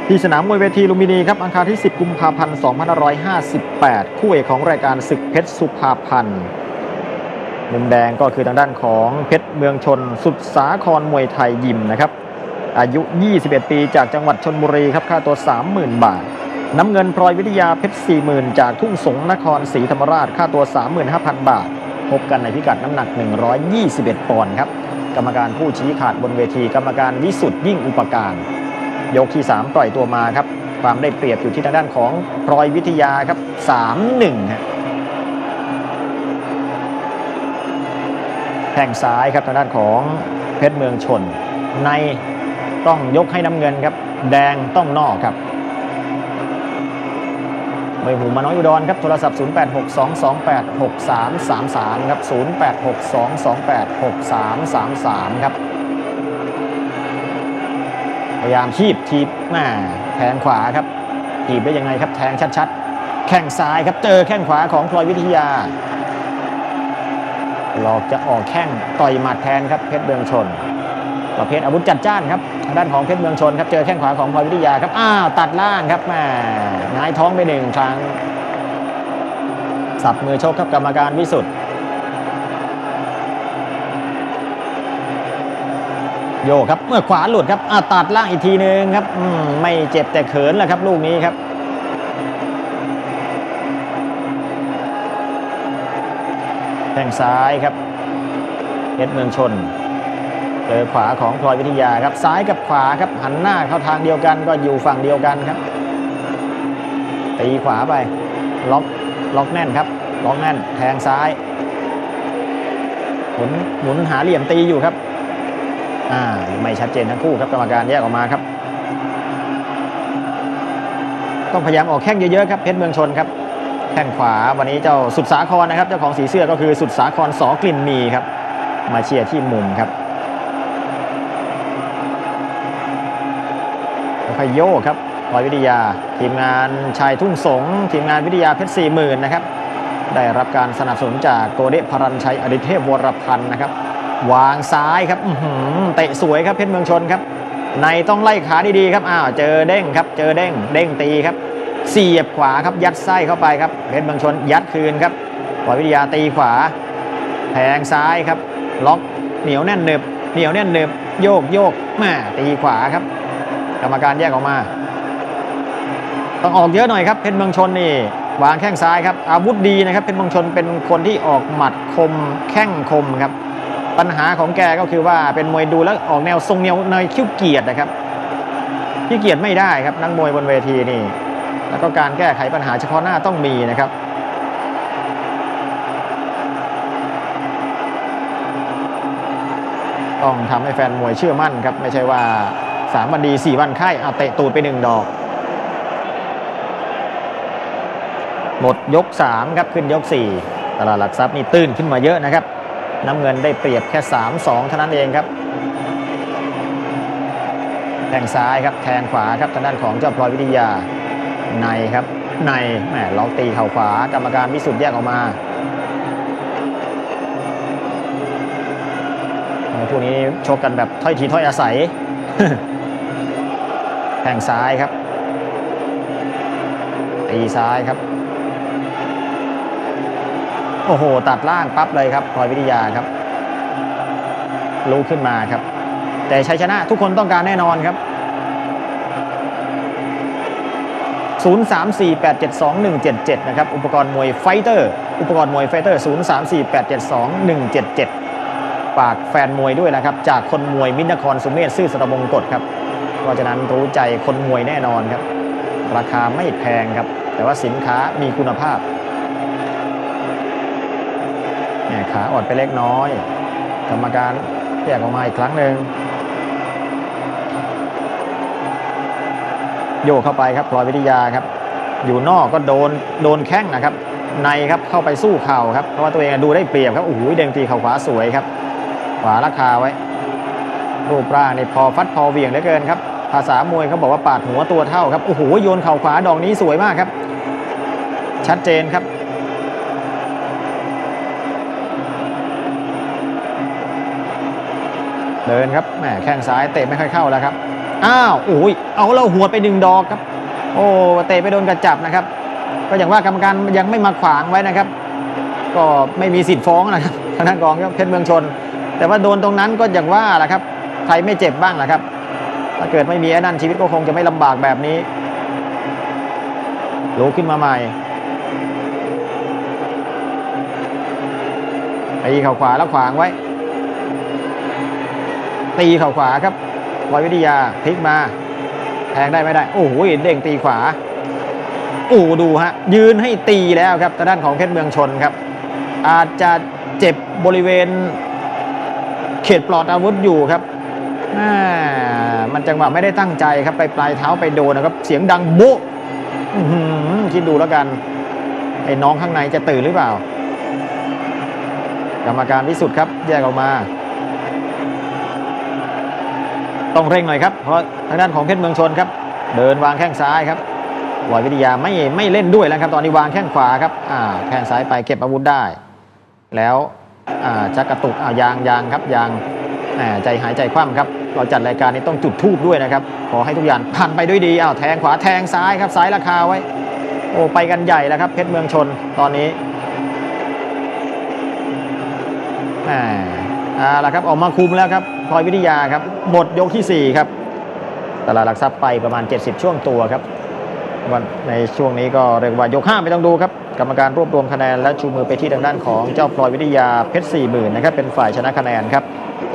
ที่สนามมวยเวทีลุมพินีครับอังคารที่ 10 กุมภาพันธ์ 2558 คู่เอกของรายการศึกเพชรสุภาพันธ์มุมแดงก็คือทางด้านของเพชรเมืองชนสุดสาครมวยไทยยิมนะครับอายุ 21 ปีจากจังหวัดชลบุรีครับค่าตัว 30,000 บาทน้ำเงินพลอยวิทยาเพชร 40,000 จากทุ่งสงนครศรีธรรมราชค่าตัว 35,000 บาทพบกันในพิกัดน้ำหนัก 121 ปอนด์ครับกรรมการผู้ชี้ขาดบนเวทีกรรมการวิสุทธิ์ยิ่งอุปการยกที่ 3 ปล่อยตัวมาครับความได้เปรียบอยู่ที่ทางด้านของพลอยวิทยาครับ 3-1 ฮะแข้งซ้ายครับทางด้านของเพชรเมืองชนในต้องยกให้น้ำเงินครับแดงต้องนอกครับเบอร์หูมาน้อยอุดรครับโทรศัพท์ 0862286333 ครับ 0862286333 ครับพยายามทีบแทงขวาครับทีบได้ยังไงครับแทงชัดๆแข้งซ้ายครับเจอแข้งขวาของพลอยวิทยาหลอกจะออกแข้งต่อยหมัดแทนครับเพชรเมืองชนประเภทอาวุธจัดจ้านครับทางด้านของเพชรเมืองชนครับเจอแข้งขวาของพลอยวิทยาครับตัดล่างครับหงายท้องไป1 ครั้งสับมือชกครับกรรมการวิสุทธิ์โยครับเมื่อขวาหลุดครับตัดล่างอีกทีนึงครับไม่เจ็บแต่เขินแหละครับลูกนี้ครับแข้งซ้ายครับเพชรเมืองชนเจอขวาของพลอยวิทยาครับซ้ายกับขวาครับหันหน้าเข้าทางเดียวกันก็อยู่ฝั่งเดียวกันครับตีขวาไปล็อกแน่นครับล็อกแน่นแทงซ้ายหมุนหาเหลี่ยมตีอยู่ครับไม่ชัดเจนทั้งคู่ครับกรรมการแยกออกมาครับต้องพยายามออกแข้งเยอะๆครับเพชรเมืองชนครับแข้งขวาวันนี้เจ้าสุดสาครนะครับเจ้าของสีเสื้อก็คือสุดสาคร ส.กลิ่นมีครับมาเชียร์ที่มุมครับค่อยโยกครับพลอยวิทยาทีมงานชายทุ่งสงทีมงานวิทยาเพชร 40,000 นะครับได้รับการสนับสนุนจากโกเดพรัญชัยอดิเทพวรพันธ์นะครับวางซ้ายครับเตะสวยครับเพชรเมืองชนครับในต้องไล่ขาดีๆครับเจอเด้งครับเจอเด้งตีครับเสียบขวาครับยัดไส้เข้าไปครับเพชรเมืองชนยัดคืนครับพลอยวิทยาตีขวาแทงซ้ายครับล็อกเหนียวแน่นหนึบโยกตีขวาครับกรรมการแยกออกมาต้องออกเยอะหน่อยครับเพชรเมืองชนนี่วางแข้งซ้ายครับอาวุธดีนะครับเพชรเมืองชนเป็นคนที่ออกหมัดคมแข้งคมครับปัญหาของแกก็คือว่าเป็นมวยดูแล้วออกแนวทรงเนยขี้เกียจนะครับขี้เกียจไม่ได้ครับนักมวยบนเวทีนี่แล้วก็การแก้ไขปัญหาเฉพาะหน้าต้องมีนะครับต้องทำให้แฟนมวยเชื่อมั่นครับไม่ใช่ว่า3 วันดี4 วันไข้เตะตูดไป1 ดอกหมดยก 3ครับขึ้นยก 4ตลาดหลักทรัพย์นี่ตื้นขึ้นมาเยอะนะครับน้ำเงินได้เปรียบแค่ 3-2 เท่านั้นเองครับแทงซ้ายครับแทงขวาครับทางด้านของเจ้าพลอยวิทยาในครับในล็อกตีเข่าขวากรรมการวิสุทธิ์แยกออกมาพวกนี้ชกกันแบบถ้อยทีถ้อยอาศัย แทงซ้ายครับตีซ้ายครับโอ้โหตัดล่างปั๊บเลยครับพลอยวิทยาครับลุกขึ้นมาครับแต่ชัยชนะทุกคนต้องการแน่นอนครับ0348721177นะครับอุปกรณ์มวยไฟเตอร์0348721177ฝากแฟนมวยด้วยนะครับจากคนมวยมิตรนครสุเมธซื่อสระมงกฎครับเพราะฉะนั้นรู้ใจคนมวยแน่นอนครับราคาไม่แพงครับแต่ว่าสินค้ามีคุณภาพขาอ่อนไปเล็กน้อยกรรมการแยกออกมาอีกครั้งหนึ่งโยกเข้าไปครับพลอยวิทยาครับอยู่นอกก็โดนแข้งนะครับในครับเข้าไปสู้เข่าครับเพราะว่าตัวเองดูได้เปรียบครับโอ้โหเด้งตีเข่าขวาสวยครับขวาราคาไว้รูปร่างนี่พอฟัดพอเหวี่ยงเหลือเกินครับภาษามวยเขาบอกว่าปาดหัวตัวเท่าครับโอ้โหโยนเข่าขวาดอกนี้สวยมากครับชัดเจนครับเดินครับแข้งซ้ายเตะไม่ค่อยเข้าแล้วครับอ้าวโอ้ยเอาเราหัวไป1 ดอกครับโอ้เตะไปโดนกระจับนะครับก็อย่างว่ากรรมการยังไม่มาขวางไว้นะครับก็ไม่มีสิทธิ์ฟ้องนะครับทางด้านของเพชรเมืองชนแต่ว่าโดนตรงนั้นก็อย่างว่าแหละครับใครไม่เจ็บบ้างล่ะครับถ้าเกิดไม่มีไอ้นั่นชีวิตก็คงจะไม่ลำบากแบบนี้ลุกขึ้นมาใหม่ตีเข่าขวาแล้วขวางไว้ตีเข่าขวาครับพลอยวิทยาพลิกมาแทงได้ไม่ได้โอ้โหเด้งตีขวาโอ้ดูฮะยืนให้ตีแล้วครับทางด้านของเพชรเมืองชนครับอาจจะเจ็บบริเวณเขตปลอดอาวุธอยู่ครับมันจังหวะไม่ได้ตั้งใจครับไปปลายเท้าไปโดนนะครับเสียงดังโบ๊ะคิดดูแล้วกันไอ้น้องข้างในจะตื่นหรือเปล่ากรรมการวิสุทธ์ครับแยกออกมาต้องเร่งหน่อยครับเพราะทางด้านของเพชรเมืองชนครับเดินวางแข้งซ้ายครับวอยวิทยาไม่เล่นด้วยแล้วครับตอนนี้วางแข้งขวาครับแข้งซ้ายไปเก็บอาวุธได้แล้วจะกระตุกยางครับยางใจหายใจคว่ำครับเราจัดรายการนี้ต้องจุดธูปด้วยนะครับขอให้ทุกอย่างผ่านไปด้วยดีแทงขวาแทงซ้ายครับซ้ายราคาไว้โอ้ไปกันใหญ่แล้วครับเพชรเมืองชนตอนนี้แล้วครับออกมาคุมแล้วครับพลอยวิทยาครับหมดยกที่4ครับตลาดหลักทรัพย์ไปประมาณ70ช่วงตัวครับวันในช่วงนี้ก็เรียกว่ายก5ไม่ต้องดูครับกรรมการรวบรวมคะแนนและชูมือไปที่ทางด้านของเจ้าพลอยวิทยาเพชร 40,000นะครับเป็นฝ่ายชนะคะแนนครับ